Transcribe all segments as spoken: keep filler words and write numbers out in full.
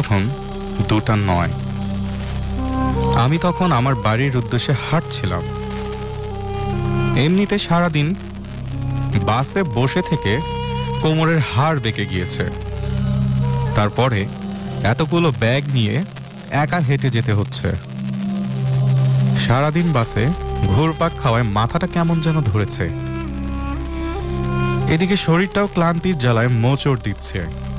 তখন দুটা নয়। আমি তখন আমার বাড়ির উদ্দেশ্যে হাঁটছিলাম। এমনিতে সারাদিন বাসে বসে থেকে কোমরের হাড় বেঁকে গিয়েছে। তারপরে এতগুলো ব্যাগ নিয়ে একা হেঁটে যেতে হচ্ছে। সারাদিন বাসে ঘুরপাক খাওয়ায় মাথাটা কেমন যেন ধরেছে। এদিকে শরীরটাও ক্লান্তির জ্বালায় মোচড় দিচ্ছে।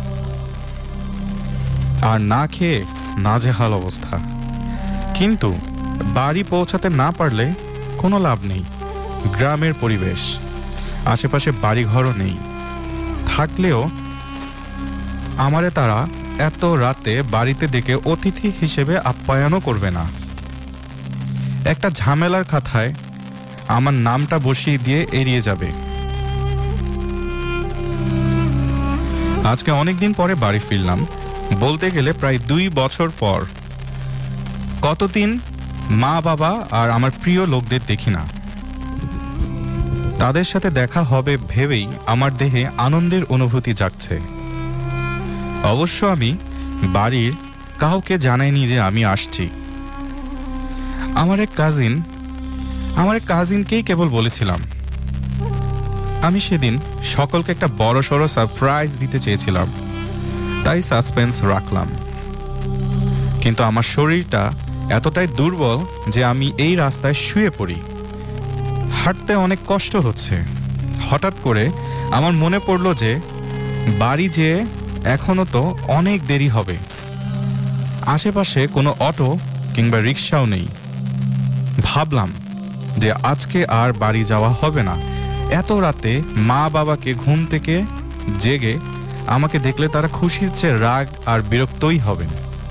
আর না খেয়ে নাজেহাল অবস্থা। কিন্তু বাড়ি পৌঁছাতে না পারলে কোনো লাভ নেই। গ্রামের পরিবেশ, আশেপাশে বাড়িঘরও নেই। থাকলেও আমারে তারা এত রাতে বাড়িতে ডেকে অতিথি হিসেবে আপ্যায়নও করবে না। একটা ঝামেলার খাতায় আমার নামটা বসিয়ে দিয়ে এড়িয়ে যাবে। আজকে অনেকদিন পরে বাড়ি ফিরলাম, বলতে গেলে প্রায় দুই বছর পর। কতদিন মা বাবা আর আমার প্রিয় লোকদের দেখি না। তাদের সাথে দেখা হবে ভেবেই আমার দেহে আনন্দের অনুভূতি জাগছে। অবশ্য আমি বাড়ির কাউকে জানাইনি যে আমি আসছি। আমার এক কাজিন আমার এক কাজিনকেই কেবল বলেছিলাম। আমি সেদিন সকলকে একটা বড় সড়ো সারপ্রাইজ দিতে চেয়েছিলাম, তাই সাসপেন্স রাখলাম। কিন্তু আমার শরীরটা এতটাই দুর্বল যে আমি এই রাস্তায় শুয়ে পড়ি। হাঁটতে অনেক কষ্ট হচ্ছে। হঠাৎ করে আমার মনে পড়ল যে বাড়ি যেয়ে এখনো তো অনেক দেরি হবে। আশেপাশে কোনো অটো কিংবা রিক্সাও নেই। ভাবলাম যে আজকে আর বাড়ি যাওয়া হবে না। এত রাতে মা বাবাকে ঘুম থেকে জেগে আমাকে দেখলে তারা খুশির চেয়ে রাগ আর বিরক্তই হবেন।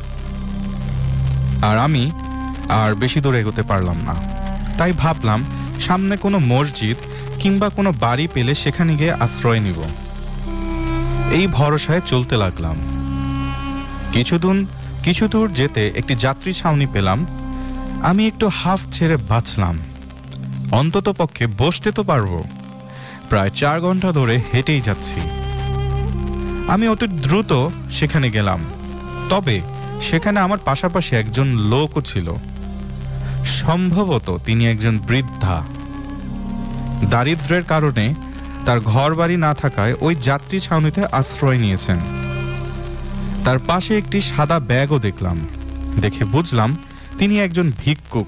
আর আমি আর বেশি দূর এগোতে পারলাম না। তাই ভাবলাম সামনে কোনো মসজিদ কিংবা কোনো বাড়ি পেলে সেখানে গিয়ে আশ্রয় নিব। এই ভরসায় চলতে লাগলাম। কিছুদূর কিছু দূর যেতে একটি যাত্রী ছাউনি পেলাম। আমি একটু হাফ ছেড়ে বাঁচলাম। অন্তত পক্ষে বসতে তো পারবো। প্রায় চার ঘন্টা ধরে হেঁটেই যাচ্ছি। আমি অতি দ্রুত সেখানে গেলাম। তবে সেখানে আমার পাশাপাশি একজন লোকও ছিল। সম্ভবত তিনি একজন বৃদ্ধা। দারিদ্র্যের কারণে তার ঘর বাড়ি না থাকায় ওই যাত্রী ছাউনিতে আশ্রয় নিয়েছেন। তার পাশে একটি সাদা ব্যাগও দেখলাম। দেখে বুঝলাম তিনি একজন ভিক্ষুক।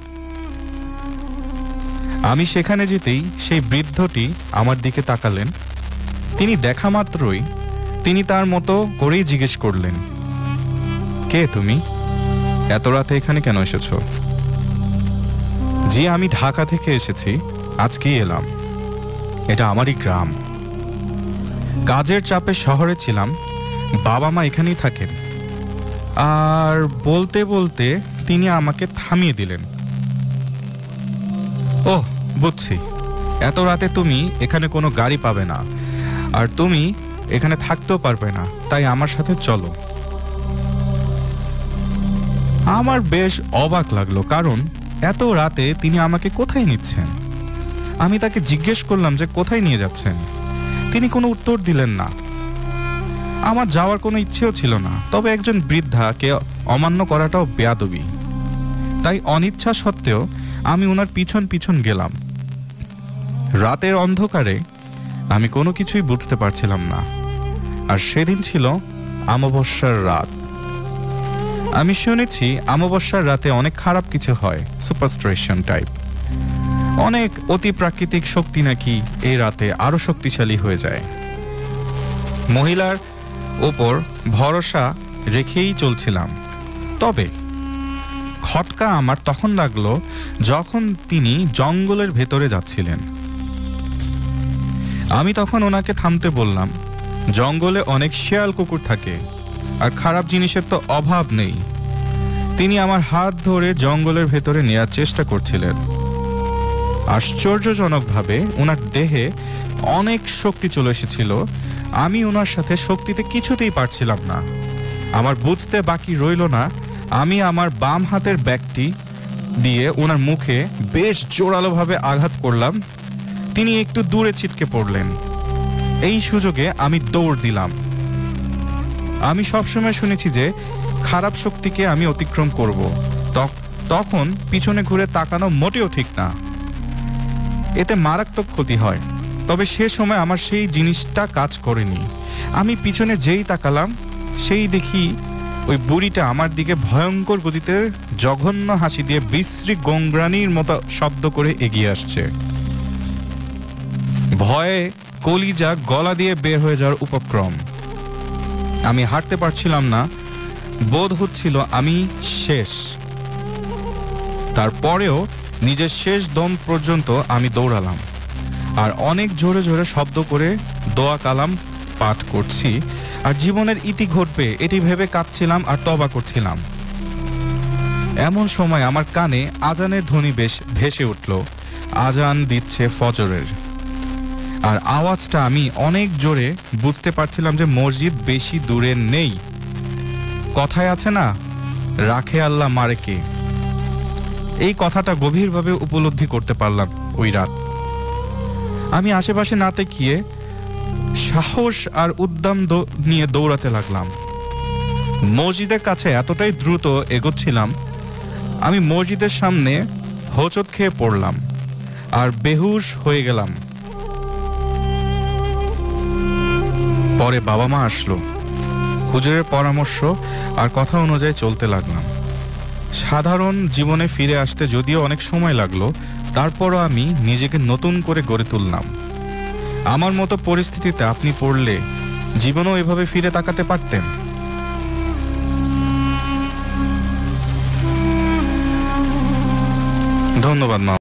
আমি সেখানে যেতেই সেই বৃদ্ধটি আমার দিকে তাকালেন। তিনি দেখা মাত্রই তিনি তার মতো করেই জিজ্ঞেস করলেন, কে তুমি? এত রাতে এখানে কেন এসেছো? জি, আমি ঢাকা থেকে এসেছি, আজকেই এলাম। এটা আমারই গ্রাম। কাজের চাপে শহরে ছিলাম। বাবা মা এখানেই থাকেন। আর বলতে বলতে তিনি আমাকে থামিয়ে দিলেন। ওহ, বুঝছি, এত রাতে তুমি এখানে কোনো গাড়ি পাবে না, আর তুমি এখানে থাকতেও পারবে না, তাই আমার সাথে চলো। আমার বেশ অবাক লাগলো, কারণ এত রাতে তিনি আমাকে কোথায় নিচ্ছেন। আমি তাকে জিজ্ঞেস করলাম যে কোথায় নিয়ে যাচ্ছেন। তিনি কোনো উত্তর দিলেন না। আমার যাওয়ার কোনো ইচ্ছেও ছিল না, তবে একজন বৃদ্ধাকে অমান্য করাটাও বেয়াদবি। তাই অনিচ্ছা সত্ত্বেও আমি ওনার পিছন পিছন গেলাম। রাতের অন্ধকারে আমি কোনো কিছুই বুঝতে পারছিলাম না। আর সেদিন ছিল অমাবস্যার রাত। আমি শুনেছি অমাবস্যার রাতে অনেক খারাপ কিছু হয়, সুপারস্টিশন টাইপ। অনেক অতি প্রাকৃতিক শক্তি নাকি এই রাতে আরো শক্তিশালী হয়ে যায়। মহিলার ওপর ভরসা রেখেই চলছিলাম। তবে খটকা আমার তখন লাগলো যখন তিনি জঙ্গলের ভেতরে যাচ্ছিলেন। আমি তখন ওনাকে থামতে বললাম। জঙ্গলে অনেক শিয়াল কুকুর থাকে, আর খারাপ জিনিসের তো অভাব নেই। তিনি আমার হাত ধরে জঙ্গলের ভেতরে নেওয়ার চেষ্টা করছিলেন। আশ্চর্যজনকভাবে ওনার দেহে অনেক শক্তি চলে এসেছিল। আমি ওনার সাথে শক্তিতে কিছুতেই পারছিলাম না। আমার বুঝতে বাকি রইল না, আমি আমার বাম হাতের ব্যাগটি দিয়ে ওনার মুখে বেশ জোরালোভাবে আঘাত করলাম। তিনি একটু দূরে ছিটকে পড়লেন। এই সুযোগে আমি দৌড় দিলাম। আমি সবসময় শুনেছি যে খারাপ শক্তিকে আমি অতিক্রম করব, তখন পিছনে ঘুরে তাকানো মোটেও ঠিক না, এতে মারাত্মক ক্ষতি হয়। তবে সে সময় আমার সেই জিনিসটা কাজ করেনি। আমি পিছনে যেই তাকালাম সেই দেখি ওই বুড়িটা আমার দিকে ভয়ঙ্কর গতিতে জঘন্য হাসি দিয়ে বিশ্রী গোংরানির মতো শব্দ করে এগিয়ে আসছে। ভয়ে কলিজা গলা দিয়ে বের হয়ে যাওয়ার উপক্রম। আমি হাঁটতে পারছিলাম না, বোধ হচ্ছিল আমি শেষ। তারপরেও নিজের শেষ দম পর্যন্ত আমি দৌড়ালাম আর অনেক জোরে জোরে শব্দ করে দোয়া কালাম পাঠ করছি আর জীবনের ইতি ঘটবে এটি ভেবে কাঁদছিলাম আর তওবা করছিলাম। এমন সময় আমার কানে আজানের ধ্বনি বেশ ভেসে উঠল। আজান দিচ্ছে ফজরের, আর আওয়াজটা আমি অনেক জোরে বুঝতে পারছিলাম যে মসজিদ বেশি দূরে নেই। কথায় আছে না, রাখে আল্লাহ মারে কে, এই কথাটা গভীরভাবে উপলব্ধি করতে পারলাম ওই রাত। আমি আশেপাশে না তাকিয়ে সাহস আর উদ্যম নিয়ে দৌড়াতে লাগলাম। মসজিদের কাছে এতটাই দ্রুত এগোচ্ছিলাম, আমি মসজিদের সামনে হোঁচট খেয়ে পড়লাম আর বেহুশ হয়ে গেলাম। পরে বাবা মা আসলো, হুজুরের পরামর্শ আর কথা অনুযায়ী চলতে লাগলাম। সাধারণ জীবনে ফিরে আসতে যদিও অনেক সময় লাগলো, তারপরও আমি নিজেকে নতুন করে গড়ে তুললাম। আমার মতো পরিস্থিতিতে আপনি পড়লে জীবনও এভাবে ফিরে তাকাতে পারতেন? ধন্যবাদ মা।